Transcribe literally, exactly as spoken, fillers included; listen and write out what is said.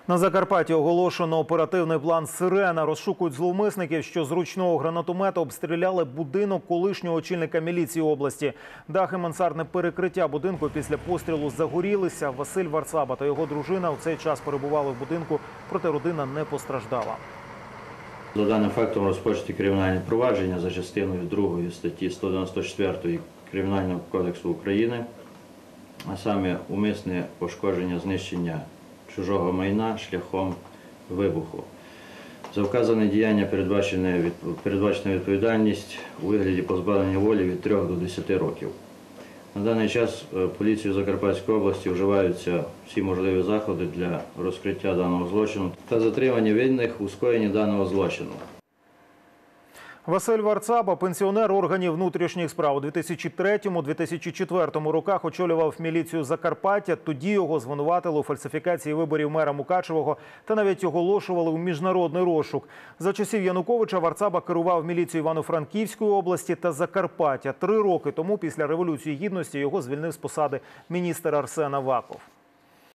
На Закарпатті оголошено оперативний план «Сирена». Розшукують зловмисників, що з ручного гранатомета обстріляли будинок колишнього очільника міліції області. Дах і мансардне перекриття будинку після пострілу загорілися. Василь Варцаба та його дружина у цей час перебували в будинку, проте родина не постраждала. За даним фактом розпочаті кримінальні провадження за частиною другої статті сто дев'яносто четвертої Кримінального кодексу України, а саме умисне пошкодження, знищення чужого майна шляхом вибуху. За вказане діяння передбачена відповідальність у вигляді позбавлення волі від трьох до десяти років. На даний час поліцією Закарпатської області вживаються всі можливі заходи для розкриття даного злочину та затримання винних у скоєнні даного злочину. Василь Варцаба, пенсіонер органів внутрішніх справ, у дві тисячі третьому - дві тисячі четвертому роках очолював міліцію Закарпаття. Тоді його звинуватили у фальсифікації виборів мера Мукачевого та навіть оголошували у міжнародний розшук. За часів Януковича Варцаба керував міліцією Івано-Франківської області та Закарпаття. Три роки тому, після Революції Гідності, його звільнив з посади міністр Арсен Аваков.